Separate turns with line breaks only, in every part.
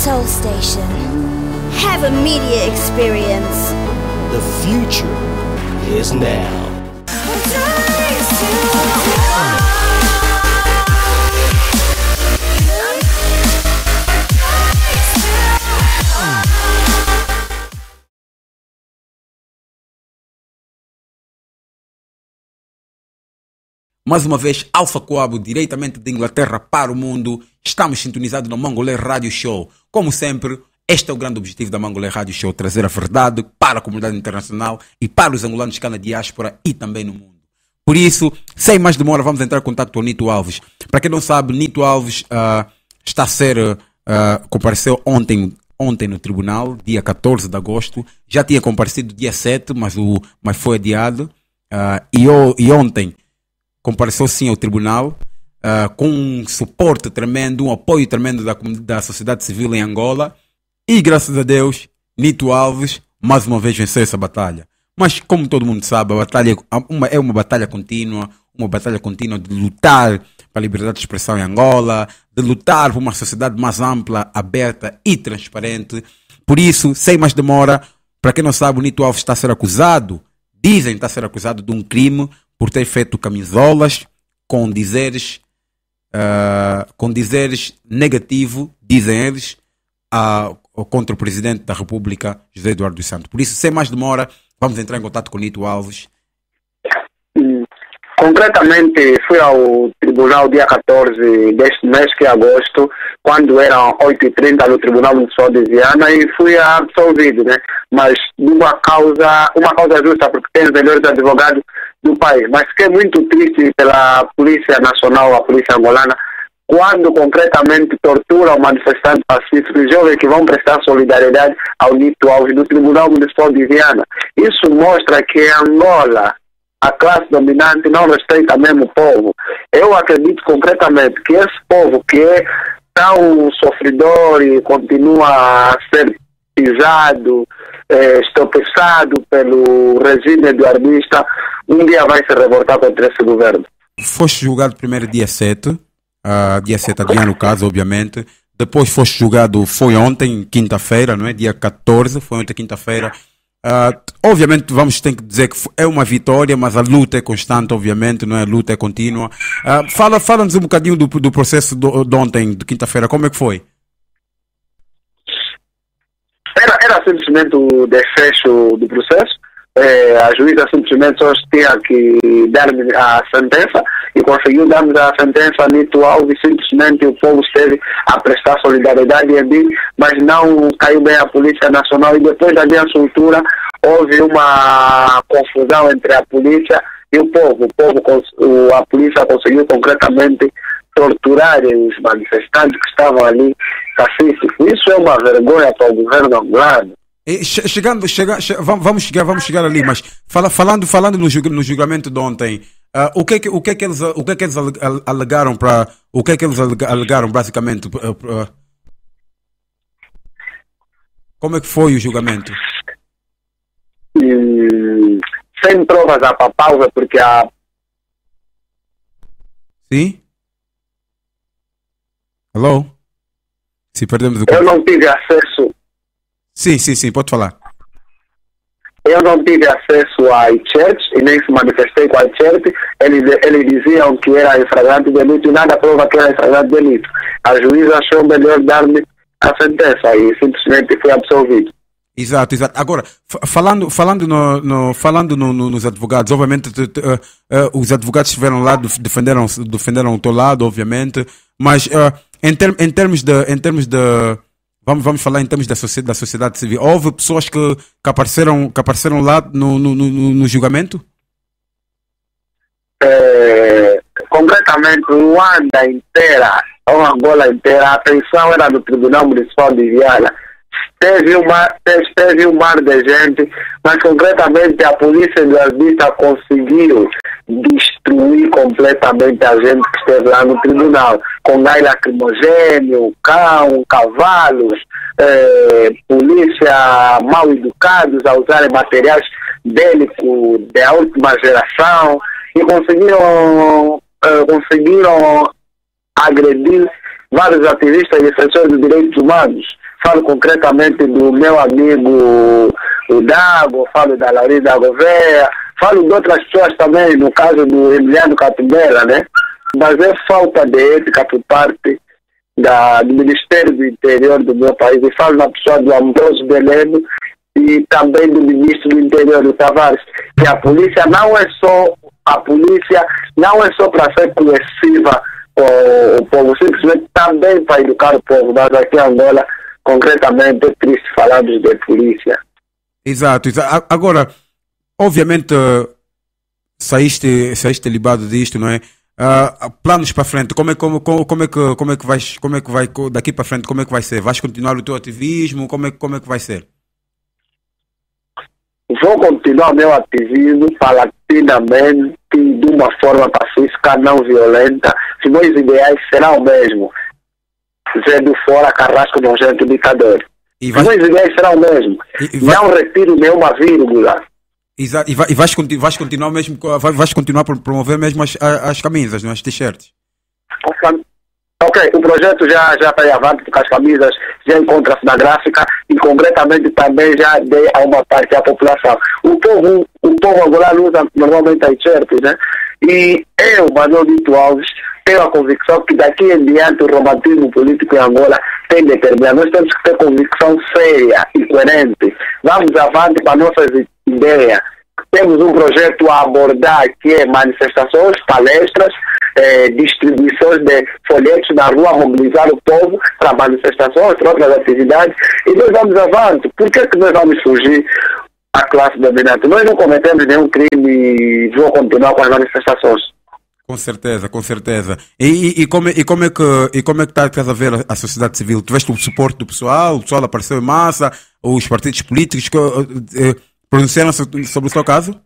Soul Station. Have a media experience.
The future is now.
Mais uma vez, Alpha Coabo, diretamente de Inglaterra para o mundo. Estamos sintonizados no Mangolé Radio Show. Como sempre, este é o grande objetivo da Mangolé Radio Show, trazer a verdade para a comunidade internacional e para os angolanos cá na diáspora e também no mundo. Por isso, sem mais demora, vamos entrar em contato com o Nito Alves. Para quem não sabe, Nito Alves está a ser, compareceu ontem no tribunal, dia 14 de agosto. Já tinha comparecido dia 7, mas foi adiado. E ontem compareceu sim ao tribunal com um suporte tremendo, um apoio tremendo da sociedade civil em Angola. E graças a Deus, Nito Alves mais uma vez venceu essa batalha. Mas como todo mundo sabe, a batalha é uma batalha contínua de lutar para a liberdade de expressão em Angola, de lutar por uma sociedade mais ampla, aberta e transparente. Por isso, sem mais demora, para quem não sabe, o Nito Alves está a ser acusado, dizem que está a ser acusado de um crime por ter feito camisolas com dizeres negativo, dizem eles, contra o Presidente da República, José Eduardo dos Santos. Por isso, sem mais demora, vamos entrar em contato com o Nito Alves.
Concretamente, fui ao tribunal dia 14 deste mês, que é agosto, quando eram 8h30 no Tribunal Municipal de Viana, e fui absolvido, né? Mas de uma causa justa, porque tem os melhores advogados do país. Mas fiquei muito triste pela Polícia Nacional, a Polícia Angolana, quando concretamente tortura o manifestante pacífico e jovens que vão prestar solidariedade ao Nito Alves do Tribunal Municipal de Viana. Isso mostra que em Angola a classe dominante não respeita mesmo o povo. Eu acredito concretamente que esse povo que é tão sofredor e continua a ser pisado, estropeçado pelo regime eduardista, um dia vai se revoltar contra esse governo.
Foste julgado primeiro dia 7, dia 7 adiante no caso, obviamente. Depois foste julgado, foi ontem, quinta-feira, não é? Dia 14, foi ontem, quinta-feira. Obviamente vamos ter que dizer que é uma vitória, mas a luta é constante, obviamente, não é? A luta é contínua. Fala-nos um bocadinho do processo de ontem, de quinta-feira, como é que foi?
Era simplesmente o desfecho do processo. A juíza simplesmente só tinha que dar-me a sentença e conseguiu dar-me a sentença. Nito Alves, simplesmente o povo esteve a prestar solidariedade em mim, mas não caiu bem a Polícia Nacional, e depois da minha soltura houve uma confusão entre a polícia e o povo. A polícia conseguiu concretamente torturar os manifestantes que estavam ali pacíficos. Isso é uma vergonha para o governo angolano. Vamos chegar ali, mas falando no julgamento de ontem, o que é que eles alegaram basicamente? Como é que foi o julgamento? Sem provas a papausa, porque a...
Sim? Alô? Se perdemos o...
Eu não tive acesso.
Sim, pode falar.
Eu não tive acesso à iChurch e nem se manifestei com a iChurch. Eles diziam que era em flagrante delito e nada prova que era em flagrante delito. A juíza achou melhor dar-me a sentença e simplesmente fui absolvido.
Exato. Agora, falando nos advogados, obviamente os advogados estiveram lá, defenderam o teu lado, obviamente, mas em termos de vamos falar em termos da sociedade civil, houve pessoas que apareceram lá no julgamento?
Concretamente, Luanda inteira, ou Angola inteira, a atenção era no Tribunal Municipal de Viana. Teve um mar de gente, mas concretamente a polícia eduardista conseguiu destruir completamente a gente que esteve lá no tribunal, com gás lacrimogêneo, cavalos, polícia mal educados a usarem materiais bélicos da última geração, e conseguiram agredir vários ativistas e defensores dos direitos humanos. falo concretamente do meu amigo o Dago, falo da Laurida Gouveia, falo de outras pessoas também, no caso do Emiliano Catumbela, né? Mas é falta de ética por parte do Ministério do Interior do meu país. E falo na pessoa do Ambroso Beleno e também do Ministro do Interior, do Tavares, que a polícia não é só para ser coerciva com o povo, simplesmente também para educar o povo. Mas aqui em Angola, concretamente, é triste falarmos de polícia.
Exato. Agora, obviamente, saíste libado disto, não é? Planos para frente, como é que vai daqui para frente, como é que vai ser? Vais continuar o teu ativismo? Como é que vai ser?
Vou continuar meu ativismo paulatinamente, de uma forma pacífica, não violenta. Os meus ideais serão o mesmo. Zé do fora, carrasco nojento, ditador. Os meus ideias serão o mesmo. Não retiro nenhuma vírgula.
Exato. E vais continuar mesmo, vais continuar a promover mesmo as camisas, não é? As t-shirts.
Ok, o projeto já está aí avante, porque as camisas já encontram-se na gráfica e concretamente também já dei a uma parte da população. O povo angolano usa normalmente as t-shirts, né? E eu, Manuel Dito Alves, tenho a convicção que daqui em diante o romantismo político em Angola tem determinado. Nós temos que ter convicção séria e coerente. Vamos avante para nossas ideias. Temos um projeto a abordar que é manifestações, palestras, distribuições de folhetos na rua, mobilizar o povo para manifestações, para outras atividades, e nós vamos avante. Por que nós vamos fugir à classe dominante? Nós não cometemos nenhum crime e vou continuar com as manifestações.
Com certeza, com certeza. E como é que estás a ver a sociedade civil? Tiveste o suporte do pessoal? O pessoal apareceu em massa? Os partidos políticos pronunciaram-se sobre o seu caso?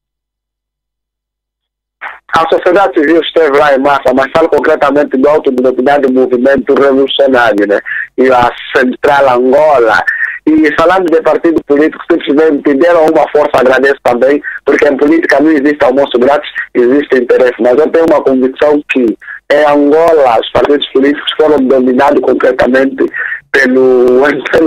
A sociedade civil esteve lá em massa, mas falo concretamente do autodenominado movimento revolucionário, né? E a Central Angola. E falando de partido político, simplesmente deram uma força, agradeço também, porque em política não existe almoço grátis, existe interesse. Mas eu tenho uma convicção que em Angola os partidos políticos foram dominados concretamente pelo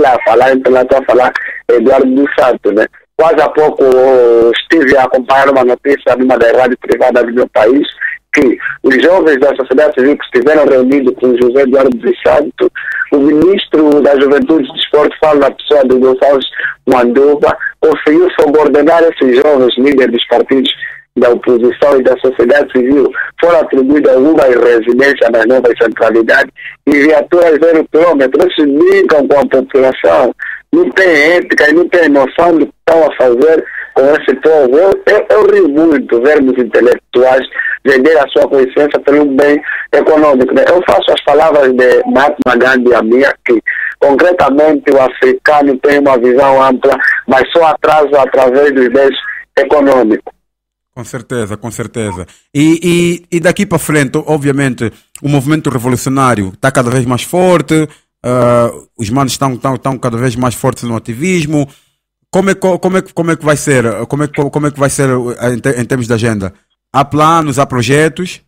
Eduardo dos Santos, né? Quase há pouco estive a acompanhar uma notícia numa das rádios privadas do meu país, que os jovens da sociedade civil que estiveram reunidos com José Eduardo dos Santos, o ministro da Juventude e Desporto, fala na pessoa do Gonçalves Manduba, conseguiu subordinar esses jovens líderes dos partidos da oposição e da sociedade civil, foram atribuídas algumas residências nas novas centralidades e viaturas 0 km. Eles brincam com a população, não tem ética e não tem noção do que estão a fazer com esse povo. Eu rio muito vermos intelectuais vender a sua consciência pelo bem econômico. Eu faço as palavras de Mahatma Gandhi, a minha, que concretamente o africano tem uma visão ampla, mas só atrasa através dos bens econômicos.
Com certeza, com certeza. E daqui para frente, obviamente, o movimento revolucionário está cada vez mais forte, os manos estão cada vez mais fortes no ativismo. Como é que vai ser? Como é que vai ser em termos de agenda? Há planos, há projetos?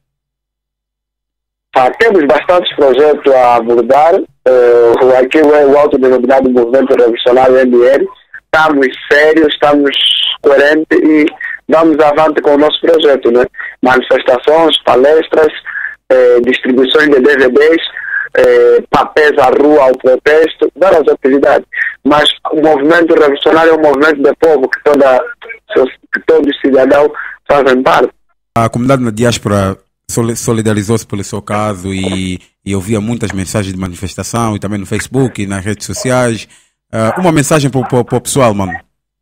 Temos bastantes projetos a abordar. Aqui é o autodenominado Movimento Revolucionário MR. Estamos sérios, estamos coerentes e vamos avante com o nosso projeto, né? Manifestações, palestras, distribuições de DVDs, papéis à rua, ao protesto, várias atividades. Mas o movimento revolucionário é um movimento de povo que todo cidadão fazem parte.
A comunidade na diáspora solidarizou-se pelo seu caso e eu via muitas mensagens de manifestação e também no Facebook e nas redes sociais. Uma mensagem para o pessoal, mano.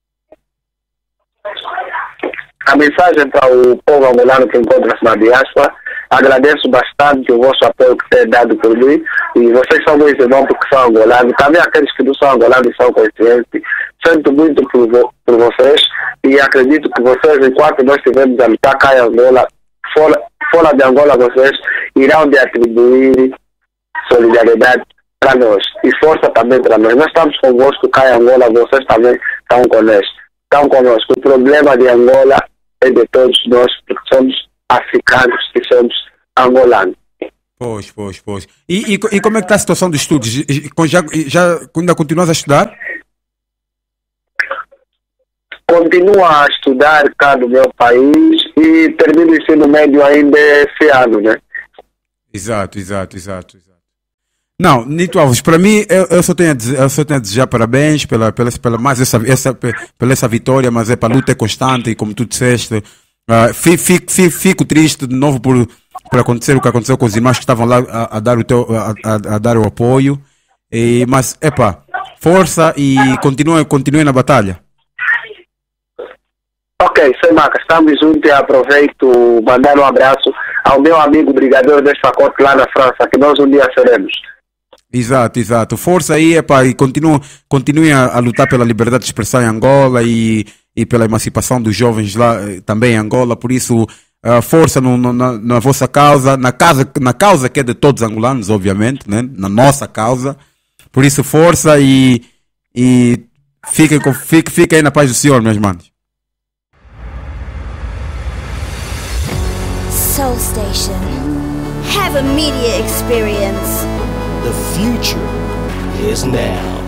A mensagem para o povo angolano que encontra-se na diáspora: agradeço bastante o vosso apoio que tem dado por mim e vocês são meus irmãos porque são angolanos, também aqueles que não são angolanos são conscientes. Sinto muito por vocês e acredito que vocês, enquanto nós estivermos a lutar cá em Angola, fora de Angola, vocês irão de atribuir solidariedade para nós e força também para nós. Nós estamos convosco cá em Angola, vocês também estão conosco. O problema de Angola é de todos nós, porque somos africanos e somos angolanos.
Pois. E como é que está a situação dos estudos? Já ainda continuas a estudar?
Continuo a estudar cá no meu país e termino o ensino médio ainda esse ano, né?
Exato. Não, Nito Alves, para mim, eu só tenho a desejar parabéns pela essa vitória, mas para a luta é constante e como tu disseste, fico triste de novo por acontecer o que aconteceu com os irmãos que estavam lá a dar o apoio, mas, força e continue na batalha.
Ok, sem marca, estamos juntos e aproveito mandar um abraço ao meu amigo brigadeiro deste pacote lá na França, que nós um dia seremos.
Exato. Força aí, e continue a lutar pela liberdade de expressão em Angola e pela emancipação dos jovens lá também em Angola. Por isso, força na vossa causa, na causa que é de todos os angolanos, obviamente, né? Na nossa causa. Por isso, força e fiquem aí na paz do Senhor, meus manos.
Soul Station. Have a media experience.
The future is now.